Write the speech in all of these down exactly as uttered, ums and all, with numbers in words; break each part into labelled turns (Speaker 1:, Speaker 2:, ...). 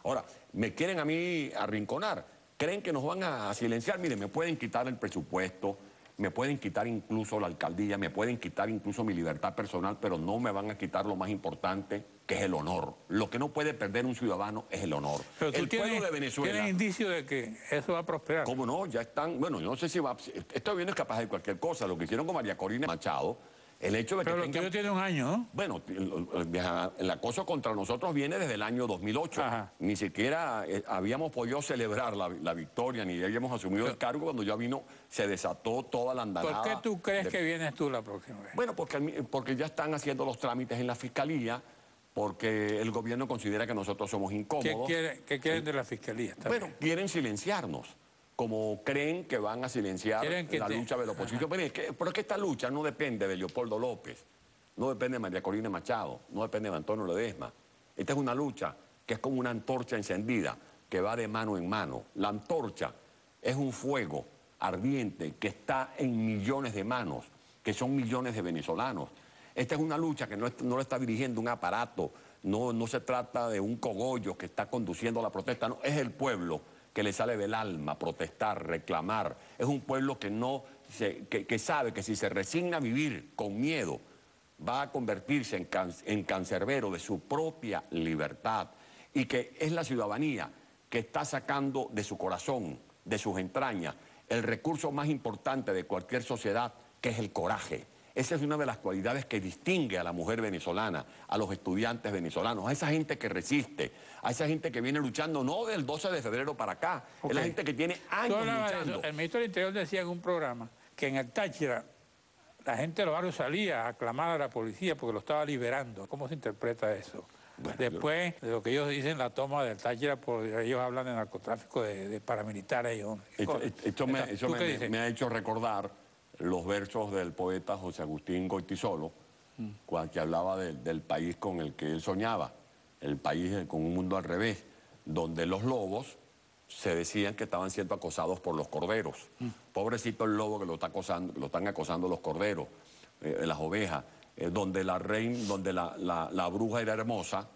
Speaker 1: Ahora, me quieren a mí arrinconar, creen que nos van a silenciar. Miren, me pueden quitar el presupuesto, me pueden quitar incluso la alcaldía, me pueden quitar incluso mi libertad personal, pero no me van a quitar lo más importante, que es el honor. Lo que no puede perder un ciudadano es el honor.
Speaker 2: Pero tú
Speaker 1: el
Speaker 2: tienes,
Speaker 1: pueblo de Venezuela...
Speaker 2: ¿tienes indicios de que eso va a prosperar?
Speaker 1: ¿Cómo no? Ya están... Bueno, yo no sé si va... Este gobierno es capaz de cualquier cosa. Lo que hicieron con María Corina Machado, el hecho de que
Speaker 2: Pero lo
Speaker 1: tengan...
Speaker 2: tuyo tiene un año, ¿no?
Speaker 1: Bueno, el, el acoso contra nosotros viene desde el año dos mil ocho. Ajá. Ni siquiera eh, habíamos podido celebrar la, la victoria, ni habíamos asumido el cargo. Cuando ya vino, se desató toda la andanada.
Speaker 2: ¿Por qué tú crees
Speaker 1: de...
Speaker 2: que vienes tú la próxima vez?
Speaker 1: Bueno, porque, porque ya están haciendo los trámites en la Fiscalía, porque el gobierno considera que nosotros somos incómodos.
Speaker 2: ¿Qué, quiere, qué quieren sí. de la Fiscalía? Está
Speaker 1: bueno,
Speaker 2: bien.
Speaker 1: quieren silenciarnos, como creen que van a silenciar
Speaker 2: que
Speaker 1: la
Speaker 2: te...
Speaker 1: lucha de la oposición. Pero es, que, pero es que esta lucha no depende de Leopoldo López, no depende de María Corina Machado, no depende de Antonio Ledesma. Esta es una lucha que es como una antorcha encendida, que va de mano en mano. La antorcha es un fuego ardiente que está en millones de manos, que son millones de venezolanos. Esta es una lucha que no, es, no lo está dirigiendo un aparato, no, no se trata de un cogollo que está conduciendo la protesta, no, es el pueblo que le sale del alma protestar, reclamar. Es un pueblo que, no se, que, que sabe que si se resigna a vivir con miedo, va a convertirse en, can, en cancerbero de su propia libertad, y que es la ciudadanía que está sacando de su corazón, de sus entrañas, el recurso más importante de cualquier sociedad, que es el coraje. Esa es una de las cualidades que distingue a la mujer venezolana, a los estudiantes venezolanos, a esa gente que resiste, a esa gente que viene luchando no del doce de febrero para acá, okay. Es la gente que tiene años luchando.
Speaker 2: El ministro del Interior decía en un programa que en el Táchira la gente de los barrios salía a aclamar a la policía porque lo estaba liberando. ¿Cómo se interpreta eso? Bueno, después yo... de lo que ellos dicen, la toma del Táchira, por, ellos hablan de narcotráfico de, de paramilitares. Ellos,
Speaker 1: esto esto, me, eso me, me ha hecho recordar los versos del poeta José Agustín Goytisolo, mm. que hablaba de, del país con el que él soñaba, el país con un mundo al revés, donde los lobos se decían que estaban siendo acosados por los corderos. Mm. Pobrecito el lobo que lo, está acosando, que lo están acosando los corderos, eh, las ovejas, eh, donde, la, reina, donde la, la, la bruja era hermosa,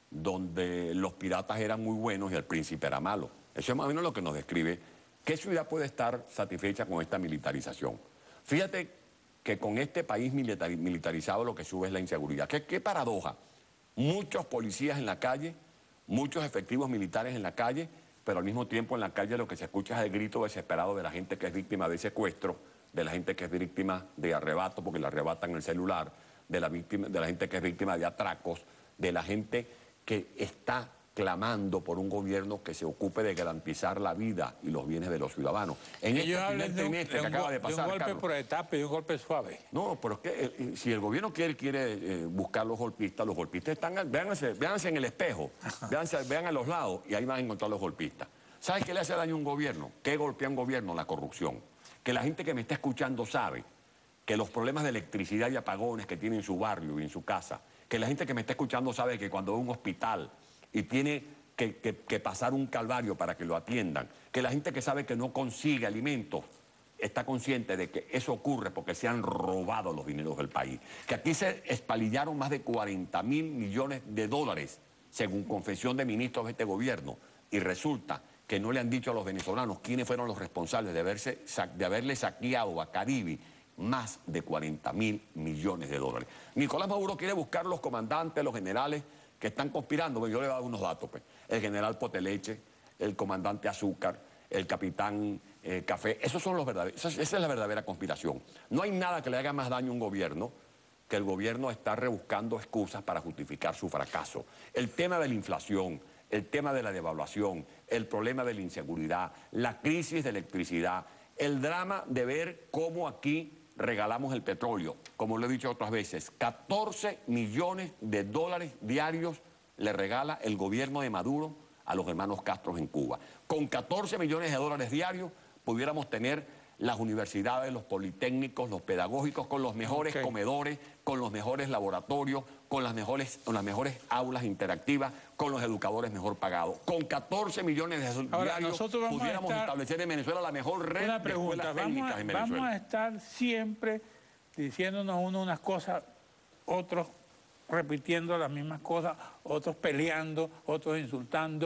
Speaker 1: donde los piratas eran muy buenos y el príncipe era malo. Eso es más o menos lo que nos describe. ¿Qué ciudad puede estar satisfecha con esta militarización? Fíjate que con este país militar, militarizado lo que sube es la inseguridad. ¿Qué, qué paradoja? Muchos policías en la calle, muchos efectivos militares en la calle, pero al mismo tiempo en la calle lo que se escucha es el grito desesperado de la gente que es víctima de secuestro, de la gente que es víctima de arrebato porque le arrebatan el celular, de la, víctima, de la gente que es víctima de atracos, de la gente que está clamando por un gobierno que se ocupe de garantizar la vida y los bienes de los ciudadanos. En
Speaker 2: Ellos
Speaker 1: este primer trimestre
Speaker 2: de un,
Speaker 1: que acaba de pasar,
Speaker 2: de un golpe
Speaker 1: Carlos,
Speaker 2: por etapa y un golpe suave.
Speaker 1: No, pero es que eh, si el gobierno quiere, quiere eh, buscar los golpistas, los golpistas están... Véanse, véanse en el espejo, véanse, vean a los lados y ahí van a encontrar los golpistas. ¿Sabes qué le hace daño a un gobierno? ¿Qué golpea a un gobierno? La corrupción. Que la gente que me está escuchando sabe que los problemas de electricidad y apagones que tiene en su barrio y en su casa, que la gente que me está escuchando sabe que cuando va a un hospital y tiene... Que, que, que pasar un calvario para que lo atiendan, que la gente que sabe que no consigue alimentos está consciente de que eso ocurre porque se han robado los dineros del país, que aquí se espalillaron más de cuarenta mil millones de dólares, según confesión de ministros de este gobierno, y resulta que no le han dicho a los venezolanos quiénes fueron los responsables de, haberse, de haberle saqueado a Caribe más de cuarenta mil millones de dólares. Nicolás Maduro quiere buscar los comandantes, los generales que están conspirando. Bueno, yo le voy a dar unos datos, pues. El general Poteleche, el comandante Azúcar, el capitán eh, Café, esos son los verdaderos, esa, esa es la verdadera conspiración. No hay nada que le haga más daño a un gobierno que el gobierno está rebuscando excusas para justificar su fracaso. El tema de la inflación, el tema de la devaluación, el problema de la inseguridad, la crisis de electricidad, el drama de ver cómo aquí regalamos el petróleo, como lo he dicho otras veces, catorce millones de dólares diarios le regala el gobierno de Maduro a los hermanos Castro en Cuba. Con catorce millones de dólares diarios pudiéramos tener las universidades, los politécnicos, los pedagógicos, con los mejores okay. comedores, con los mejores laboratorios, con las mejores, con las mejores aulas interactivas, con los educadores mejor pagados. Con catorce millones de dólares diarios pudiéramos estar... establecer en Venezuela la mejor red
Speaker 2: Una pregunta,
Speaker 1: de escuelas técnicas
Speaker 2: a,
Speaker 1: en Venezuela.
Speaker 2: Vamos a estar siempre diciéndonos uno unas cosas, otros repitiendo las mismas cosas, otros peleando, otros insultando,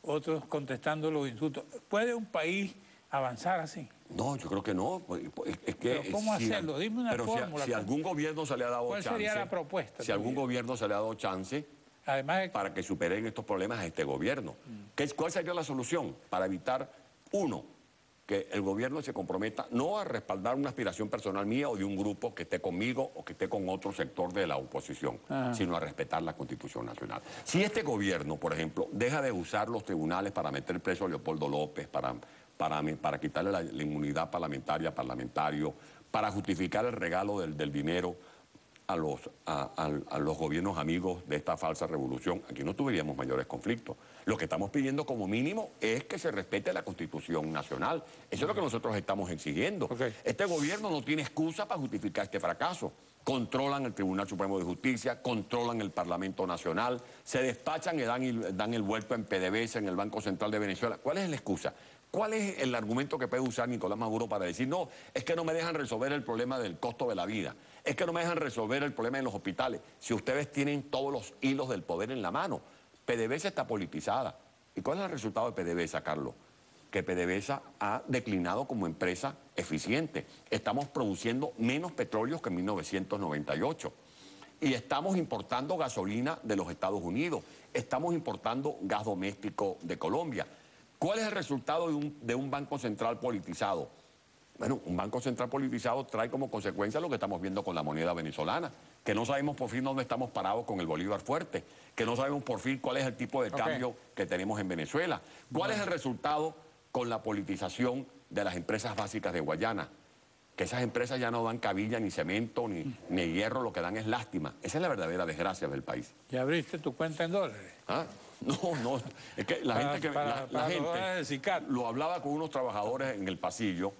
Speaker 2: otros contestando los insultos. ¿Puede un país avanzar así?
Speaker 1: No, yo creo que no. Pues, pues, es que,
Speaker 2: ¿Pero cómo
Speaker 1: si,
Speaker 2: hacerlo? Dime una
Speaker 1: pero
Speaker 2: fórmula.
Speaker 1: Si, si algún gobierno se le ha dado
Speaker 2: ¿Cuál
Speaker 1: chance...
Speaker 2: sería la propuesta?
Speaker 1: Si algún gobierno se le ha dado chance...
Speaker 2: Además de...
Speaker 1: para que superen estos problemas a este gobierno. ¿Qué, ¿Cuál sería la solución? Para evitar, uno, que el gobierno se comprometa no a respaldar una aspiración personal mía o de un grupo que esté conmigo o que esté con otro sector de la oposición, Ajá. sino a respetar la Constitución Nacional. Si este gobierno, por ejemplo, deja de usar los tribunales para meter preso a Leopoldo López, para, para, para quitarle la, la inmunidad parlamentaria, parlamentario, para justificar el regalo del, del dinero A los, a, a, a los gobiernos amigos de esta falsa revolución, aquí no tuviéramos mayores conflictos. Lo que estamos pidiendo como mínimo es que se respete la Constitución Nacional. Eso es lo que nosotros estamos exigiendo. Okay. Este gobierno no tiene excusa para justificar este fracaso. Controlan el Tribunal Supremo de Justicia, controlan el Parlamento Nacional, se despachan y dan, y dan el vuelto en P D V S A, en el Banco Central de Venezuela. ¿Cuál es la excusa? ¿Cuál es el argumento que puede usar Nicolás Maduro para decir, no, es que no me dejan resolver el problema del costo de la vida, es que no me dejan resolver el problema en los hospitales? Si ustedes tienen todos los hilos del poder en la mano, P D V S A está politizada. ¿Y cuál es el resultado de P D V S A, Carlos? Que P D V S A ha declinado como empresa eficiente. Estamos produciendo menos petróleo que en mil novecientos noventa y ocho. Y estamos importando gasolina de los Estados Unidos. Estamos importando gas doméstico de Colombia. ¿Cuál es el resultado de un, de un banco central politizado? Bueno, un banco central politizado trae como consecuencia lo que estamos viendo con la moneda venezolana, que no sabemos por fin dónde estamos parados con el bolívar fuerte, que no sabemos por fin cuál es el tipo de okay. cambio que tenemos en Venezuela. ¿Cuál bueno. es el resultado con la politización de las empresas básicas de Guayana? Que esas empresas ya no dan cabilla, ni cemento, ni, mm. ni hierro, lo que dan es lástima. Esa es la verdadera desgracia del país.
Speaker 2: ¿Ya abriste tu cuenta en dólares?
Speaker 1: ¿Ah? No, no, es que la para, gente que para, la, para la gente lo hablaba con unos trabajadores en el pasillo.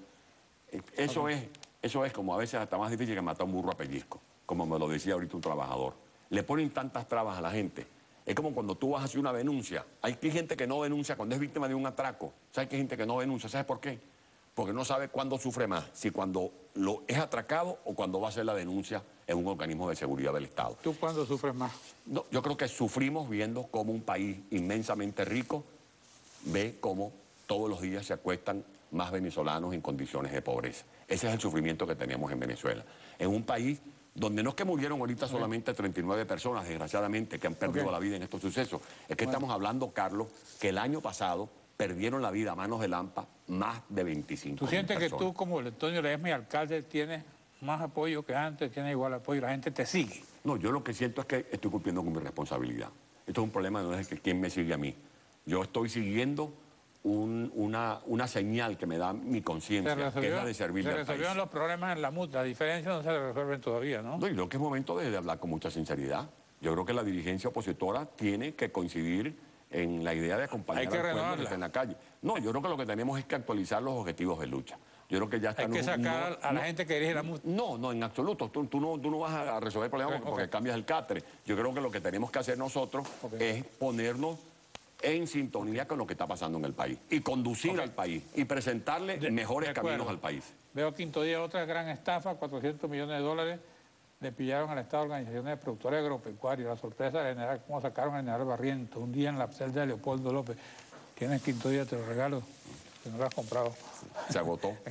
Speaker 1: Eso okay. es, eso es como a veces hasta más difícil que matar un burro a pellizco, como me lo decía ahorita un trabajador. Le ponen tantas trabas a la gente. Es como cuando tú vas a hacer una denuncia. Hay gente que no denuncia cuando es víctima de un atraco. ¿Sabes que hay gente que no denuncia? ¿Sabes por qué? Porque no sabe cuándo sufre más, si cuando lo es atracado o cuando va a hacer la denuncia en un organismo de seguridad del Estado.
Speaker 2: ¿Tú cuándo sufres más?
Speaker 1: No, yo creo que sufrimos viendo cómo un país inmensamente rico ve cómo todos los días se acuestan más venezolanos en condiciones de pobreza. Ese es el sufrimiento que teníamos en Venezuela. En un país donde no es que murieron ahorita solamente treinta y nueve personas, desgraciadamente, que han perdido okay. la vida en estos sucesos. Es que bueno. estamos hablando, Carlos, que el año pasado perdieron la vida a manos de Lampa más de veinticinco
Speaker 2: ¿Tú sientes
Speaker 1: personas.
Speaker 2: que tú, como Antonio Ledesma, alcalde, tienes más apoyo que antes, tienes igual apoyo, la gente te sigue?
Speaker 1: No, yo lo que siento es que estoy cumpliendo con mi responsabilidad. Esto es un problema, no es que quién me sigue a mí. Yo estoy siguiendo un, una, una señal que me da mi conciencia, que es la de servirle al país.
Speaker 2: Se resolvieron los problemas en la mutua, las diferencias no se resuelven todavía, ¿no?
Speaker 1: No, yo creo que es momento de, de hablar con mucha sinceridad. Yo creo que la dirigencia opositora tiene que coincidir en la idea de acompañar
Speaker 2: al pueblo que
Speaker 1: está en la calle. No, yo creo que lo que tenemos es que actualizar los objetivos de lucha. Yo creo que ya está...
Speaker 2: Hay que sacar
Speaker 1: no,
Speaker 2: a la
Speaker 1: no,
Speaker 2: gente que dirige la mutua.
Speaker 1: No, no, en absoluto. Tú, tú, no, tú no vas a resolver el problema
Speaker 2: okay,
Speaker 1: porque, okay. porque cambias el catre. Yo creo que lo que tenemos que hacer nosotros okay. es ponernos en sintonía okay. con lo que está pasando en el país y conducir okay. al país y presentarle de, mejores de caminos al país.
Speaker 2: Veo Quinto Día otra gran estafa, cuatrocientos millones de dólares. Le pillaron al Estado organizaciones de productores agropecuarios. La sorpresa de general, cómo sacaron al general Barrientos un día en la celda de Leopoldo López. Tienes Quinto Día, te lo regalo, si no lo has comprado.
Speaker 1: Se agotó.